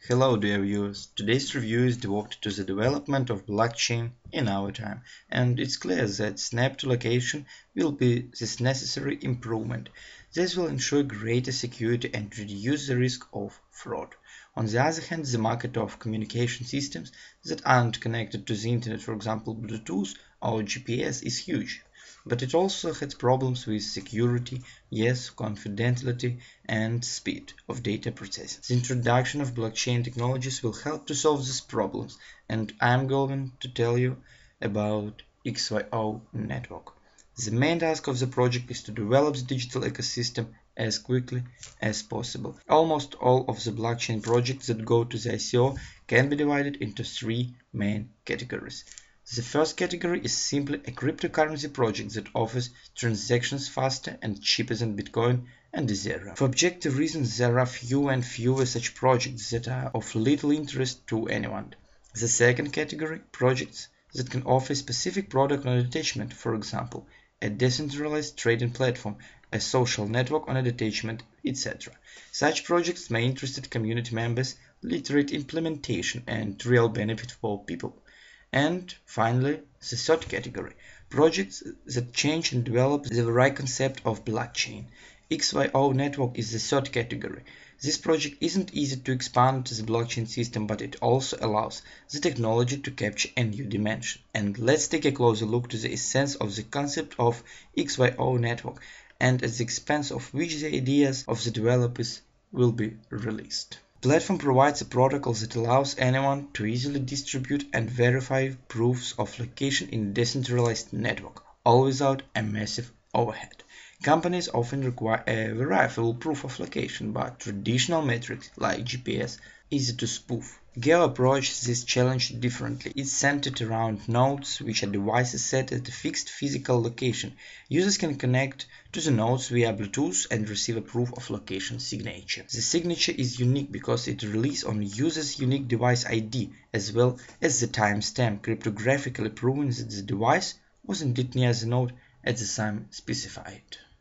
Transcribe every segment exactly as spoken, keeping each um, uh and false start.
Hello dear viewers, today's review is devoted to the development of blockchain in our time, and it's clear that snap to location will be this necessary improvement. This will ensure greater security and reduce the risk of fraud. On the other hand, the market of communication systems that aren't connected to the internet, for example Bluetooth or G P S, is huge. But it also has problems with security, yes, confidentiality, and speed of data processing. The introduction of blockchain technologies will help to solve these problems, and I'm going to tell you about X Y O network. The main task of the project is to develop the digital ecosystem as quickly as possible. Almost all of the blockchain projects that go to the I C O can be divided into three main categories. The first category is simply a cryptocurrency project that offers transactions faster and cheaper than Bitcoin and Ethereum. For objective reasons, there are fewer and fewer such projects that are of little interest to anyone. The second category, projects that can offer a specific product or attachment, for example, a decentralized trading platform, a social network on a detachment, et cetera. Such projects may interest community members, literate implementation, and real benefit for people. And finally, the third category, projects that change and develop the very concept of blockchain. X Y O network is the third category. This project isn't easy to expand to the blockchain system, but it also allows the technology to capture a new dimension. And let's take a closer look to the essence of the concept of X Y O network and at the expense of which the ideas of the developers will be released. The platform provides a protocol that allows anyone to easily distribute and verify proofs of location in a decentralized network, all without a massive overhead. Companies often require a verifiable proof of location, but traditional metrics like G P S are easy to spoof. Geo approaches this challenge differently. It's centered around nodes, which are devices set at a fixed physical location. Users can connect to the nodes via Bluetooth and receive a proof of location signature. The signature is unique because it relies on user's unique device I D as well as the timestamp, cryptographically proving that the device was indeed near the node at the time specified.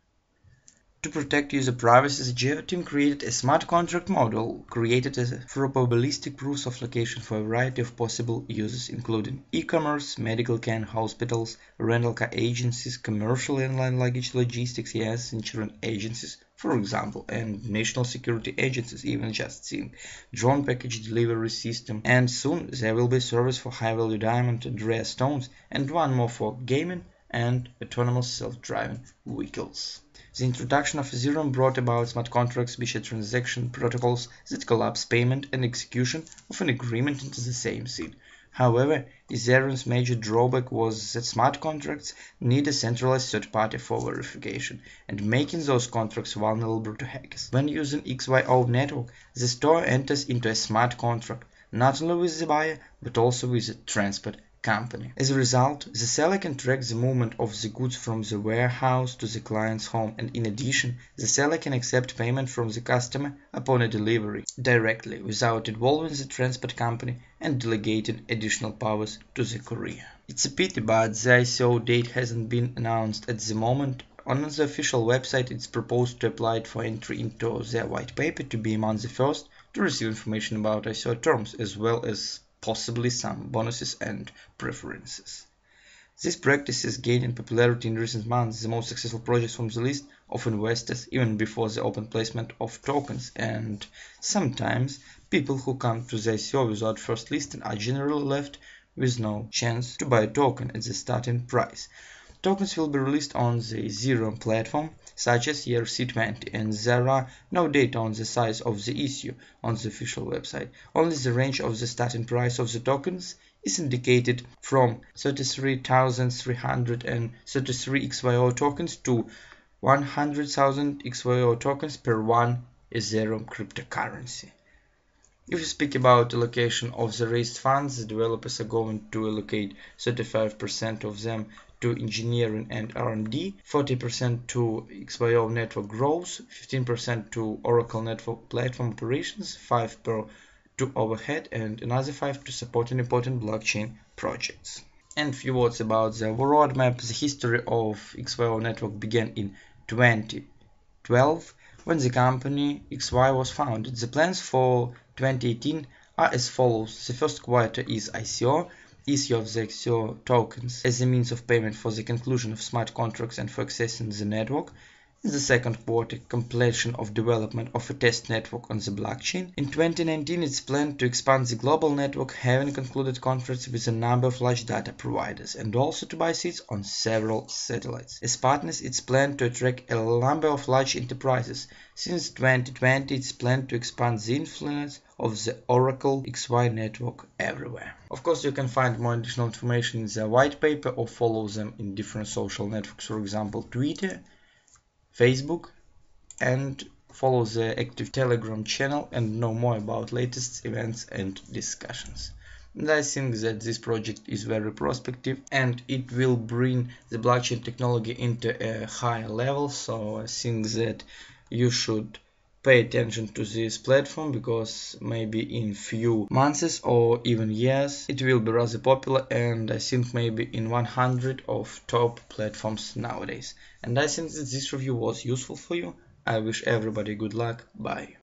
To protect user privacy, the Geo team created a smart contract model created for probabilistic proofs of location for a variety of possible uses, including e-commerce, medical care, hospitals, rental car agencies, commercial airline luggage logistics, yes, insurance agencies, for example, and national security agencies, even just think drone package delivery system. And soon there will be service for high-value diamond and rare stones, and one more for gaming and autonomous self-driving vehicles. The introduction of Ethereum brought about smart contracts, which are transaction protocols that collapse payment and execution of an agreement into the same seed. However, Ethereum's major drawback was that smart contracts need a centralized third party for verification, and making those contracts vulnerable to hackers. When using X Y O network, the store enters into a smart contract, not only with the buyer, but also with the transport company. As a result, the seller can track the movement of the goods from the warehouse to the client's home, and in addition, the seller can accept payment from the customer upon a delivery directly without involving the transport company and delegating additional powers to the courier. It's a pity, but the I C O date hasn't been announced at the moment. On the official website, it's proposed to apply for entry into their white paper to be among the first to receive information about I C O terms, as well as possibly some bonuses and preferences. This practice is gaining popularity in recent months. The most successful projects from the list of investors even before the open placement of tokens, and sometimes people who come to the I C O without first listing are generally left with no chance to buy a token at the starting price. Tokens will be released on the Ethereum platform, such as E R C twenty, and there are no data on the size of the issue on the official website. Only the range of the starting price of the tokens is indicated from thirty-three thousand three hundred thirty-three X Y O tokens to one hundred thousand X Y O tokens per one Ethereum cryptocurrency. If we speak about allocation of the raised funds, the developers are going to allocate thirty-five percent of them to engineering and R and D, forty percent to X Y O network growth, fifteen percent to Oracle network platform operations, five percent to overhead, and another five percent to supporting important blockchain projects. And a few words about the roadmap. The history of X Y O network began in twenty twelve when the company X Y was founded. The plans for twenty eighteen are as follows. The first quarter is I C O, issue of the X O tokens as a means of payment for the conclusion of smart contracts and for accessing the network. In the second quarter, completion of development of a test network on the blockchain. In twenty nineteen, it's planned to expand the global network, having concluded contracts with a number of large data providers, and also to buy seats on several satellites. As partners, it's planned to attract a number of large enterprises. Since twenty twenty, it's planned to expand the influence of the Oracle X Y network everywhere. Of course, you can find more additional information in their white paper or follow them in different social networks, for example, Twitter, Facebook, and follow the active Telegram channel and know more about latest events and discussions. And I think that this project is very prospective and it will bring the blockchain technology into a higher level, so I think that you should pay attention to this platform, because maybe in few months or even years it will be rather popular, and I think maybe in one hundred of top platforms nowadays. And I think that this review was useful for you. I wish everybody good luck. Bye.